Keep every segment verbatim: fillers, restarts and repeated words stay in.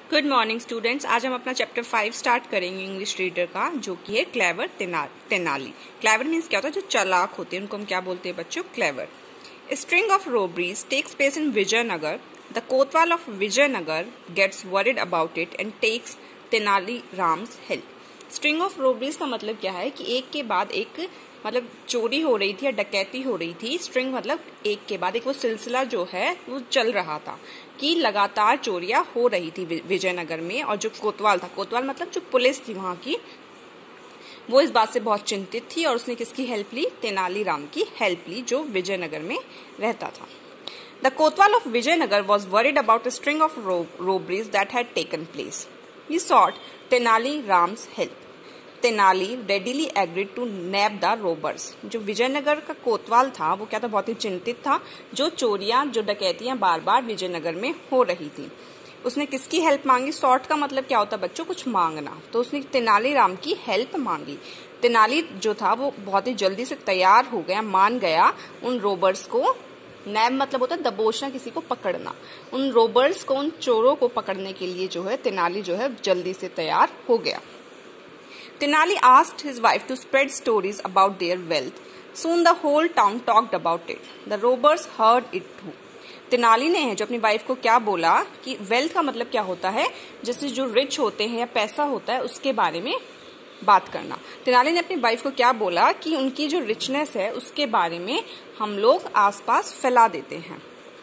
Good morning students. आज हम अपना चैप्टर फाइव स्टार्ट करेंगे इंग्लिश रीडर का, जो कि है क्लेवर तेनाली। क्लेवर मीन्स क्या होता है, जो चालाक होते हैं उनको हम क्या बोलते हैं बच्चों, clever. String of robberies takes place in Vijayanagar. The kotwal of Vijayanagar gets worried about it and takes Tenali Ram's help. String of robberies का मतलब क्या है कि एक के बाद एक मतलब चोरी हो रही थी या डकैती हो रही थी। स्ट्रिंग मतलब एक के बाद एक, वो सिलसिला जो है वो चल रहा था कि लगातार चोरियां हो रही थी विजयनगर में। और जो कोतवाल था, कोतवाल मतलब जो पुलिस थी वहां की, वो इस बात से बहुत चिंतित थी और उसने किसकी हेल्प ली, तेनालीराम की हेल्प ली, जो विजयनगर में रहता था। The kotwal of Vijayanagar was worried about a string of robberies that had taken place. He sought Tenaliram's help. Tenali readily agreed to nab the robbers. जो विजयनगर का कोतवाल था वो क्या था, बहुत ही चिंतित था, जो चोरियां जो डकैतियां बार बार विजयनगर में हो रही थी। उसने किसकी हेल्प मांगी? सॉर्ट का मतलब क्या होता है बच्चों, कुछ मांगना। तो उसने तेनालीराम की हेल्प मांगी। तेनाली जो था वो बहुत ही जल्दी से तैयार हो गया, मान गया उन रोबर्स को। नैब मतलब होता है दबोचना, किसी को पकड़ना। उन रोबर्स को, उन चोरों को पकड़ने के लिए जो है तेनाली जो है जल्दी से तैयार हो गया। Tenali asked his wife to spread stories about their wealth. Soon the whole town talked about it. The robbers heard it too. Tenali ने जो अपनी वाइफ को क्या बोला कि वेल्थ का मतलब क्या होता है, जैसे जो रिच होते हैं या पैसा होता है उसके बारे में बात करना। तेनाली ने अपनी वाइफ को क्या बोला कि उनकी जो रिचनेस है उसके बारे में हम लोग आसपास फैला देते हैं।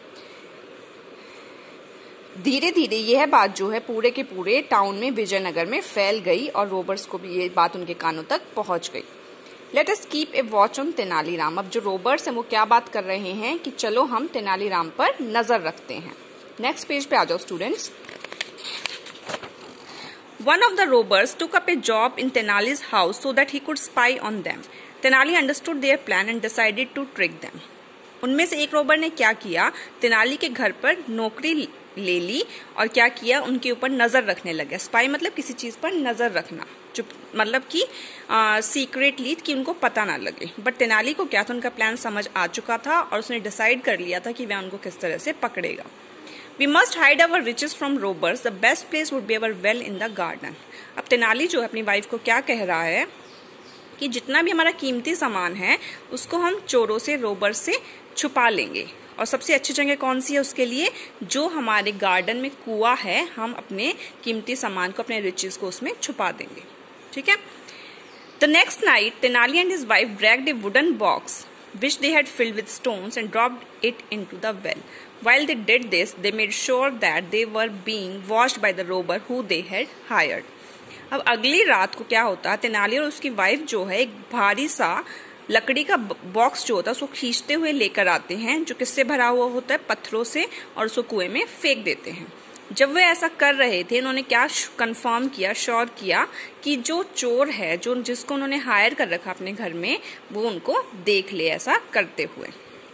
धीरे धीरे यह बात जो है पूरे के पूरे टाउन में, विजयनगर में फैल गई और रोबर्स को भी ये बात उनके कानों तक पहुंच गई। Let us keep a watch on Tenaliram. अब जो रोबर्स हैं वो क्या बात कर रहे हैं कि चलो हम तेनालीराम पर नजर रखते हैं। नेक्स्ट पेज पे आ जाओ students. One of the robbers took up a job in Tenali's house so that he could spy on them. Tenali understood their plan and decided to trick them. उनमें से एक रोबर ने क्या किया, तेनाली के घर पर नौकरी ले ली और क्या किया, उनके ऊपर नजर रखने लगे। स्पाई मतलब किसी चीज पर नजर रखना, चुप मतलब कि सीक्रेटली, कि उनको पता ना लगे। बट तेनाली को क्या था, उनका प्लान समझ आ चुका था और उसने डिसाइड कर लिया था कि वह उनको किस तरह से पकड़ेगा। We must hide our riches from robbers. The best place would be our well in the garden. अब तेनाली जो है अपनी वाइफ को क्या कह रहा है कि जितना भी हमारा कीमती सामान है उसको हम चोरों से, रोबर से छुपा लेंगे। और सबसे अच्छी जगह कौन सी है उसके लिए, जो हमारे गार्डन में कुआं है, हम अपने कीमती सामान को, अपने रिचेस को उसमें छुपा देंगे। ठीक है। The next night Tenali and his wife dragged a wooden box which they had filled with stones and dropped it into the well. While they did this, they made sure that they were being watched by the robber who they had hired. अब अगली रात को क्या होता है, तेनाली और उसकी wife जो है एक भारी सा लकड़ी का बॉक्स जो होता है उसको खींचते हुए लेकर आते हैं, जो किससे भरा हुआ होता है, पत्थरों से, और उसको कुएं में फेंक देते हैं। जब वे ऐसा कर रहे थे, उन्होंने क्या कंफर्म किया, श्योर किया कि जो चोर है, जो जिसको उन्होंने हायर कर रखा अपने घर में, वो उनको देख ले ऐसा करते हुए।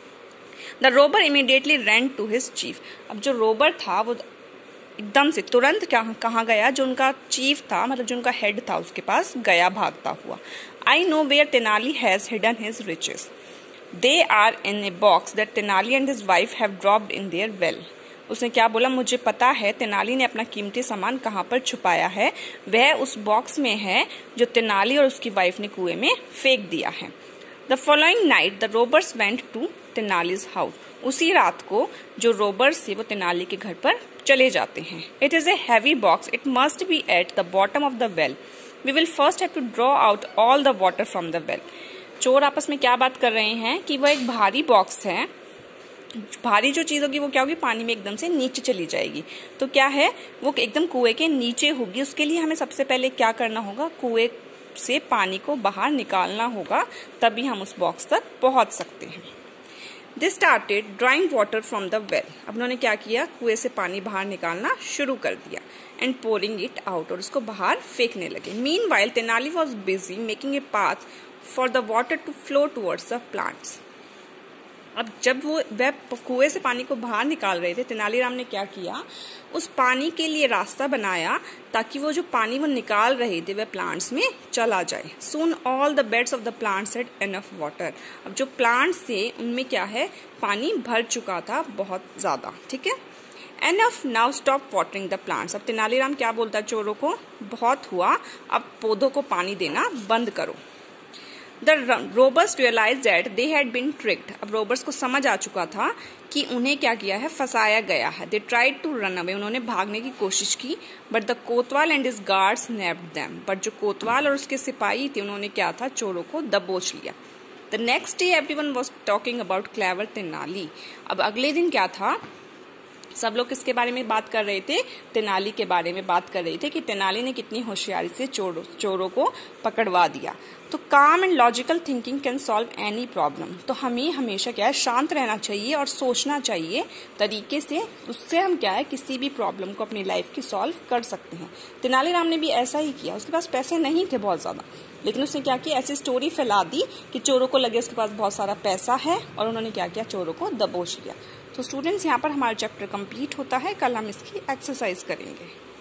The robber immediately ran to his chief. अब जो रोबर था वो एकदम से तुरंत क्या कहाँ गया, जो उनका चीफ था, मतलब जो उनका हेड था, उसके पास गया भागता हुआ। I know where Tenali has hidden his riches. They are in a box that Tenali and his wife have dropped in their well. उसने क्या बोला, मुझे पता है तेनाली ने अपना कीमती सामान कहाँ पर छुपाया है, वह उस बॉक्स में है जो तेनाली और उसकी वाइफ ने कुएं में फेंक दिया है। The following night the robbers went to Tenali's house. उसी रात को जो रोबर्स थे वो तेनाली के घर पर चले जाते हैं। It is a heavy box, it must be at the bottom of the well. We will first have to draw out all the water from the well. चोर आपस में क्या बात कर रहे हैं कि वह एक भारी बॉक्स है, भारी जो चीज होगी वो क्या होगी, पानी में एकदम से नीचे चली जाएगी। तो क्या है, वो एकदम कुएं के नीचे होगी। उसके लिए हमें सबसे पहले क्या करना होगा, कुएं से पानी को बाहर निकालना होगा, तभी हम उस बॉक्स तक पहुंच सकते हैं। They started drawing water from the well. अब उन्होंने क्या किया, कुएं से पानी बाहर निकालना शुरू कर दिया। एंड पोरिंग इट आउट, और उसको बाहर फेंकने लगे। Meanwhile Tenali was busy making a path for the water to flow towards the plants. अब जब वो वह कुएं से पानी को बाहर निकाल रहे थे, तेनालीराम ने क्या किया, उस पानी के लिए रास्ता बनाया ताकि वो जो पानी वो निकाल रहे थे वह प्लांट्स में चला जाए। Soon all the beds of the plants had enough water. अब जो प्लांट्स थे उनमें क्या है, पानी भर चुका था बहुत ज्यादा। ठीक है। Enough, now stop watering the plants. अब तेनालीराम क्या बोलता है चोरों को, बहुत हुआ, अब पौधों को पानी देना बंद करो। The robbers realise that they had been tricked. अब रोबर्स को समझ आ चुका था कि उन्हें क्या किया है, फंसाया गया है। They tried to run away, उन्होंने भागने की कोशिश की, but the kotwal and his guards nabbed them. But जो कोतवाल और उसके सिपाही थे उन्होंने क्या था, चोरों को दबोच लिया। The next day everyone was talking about clever Tenali. अब अगले दिन क्या था, सब लोग किसके बारे में बात कर रहे थे, तेनाली के बारे में बात कर रहे थे कि तेनाली ने कितनी होशियारी से चोरों चोरों को पकड़वा दिया। तो calm and logical thinking can solve any problem. तो हमें हमेशा क्या है, शांत रहना चाहिए और सोचना चाहिए तरीके से, उससे हम क्या है किसी भी प्रॉब्लम को अपनी लाइफ की सॉल्व कर सकते हैं। तेनालीराम ने भी ऐसा ही किया। उसके पास पैसे नहीं थे बहुत ज्यादा, लेकिन उसने क्या किया, ऐसी स्टोरी फैला दी कि चोरों को लगे उसके पास बहुत सारा पैसा है, और उन्होंने क्या किया, चोरों को दबोच लिया। तो स्टूडेंट्स, यहाँ पर हमारा चैप्टर कंप्लीट होता है। कल हम इसकी एक्सरसाइज करेंगे।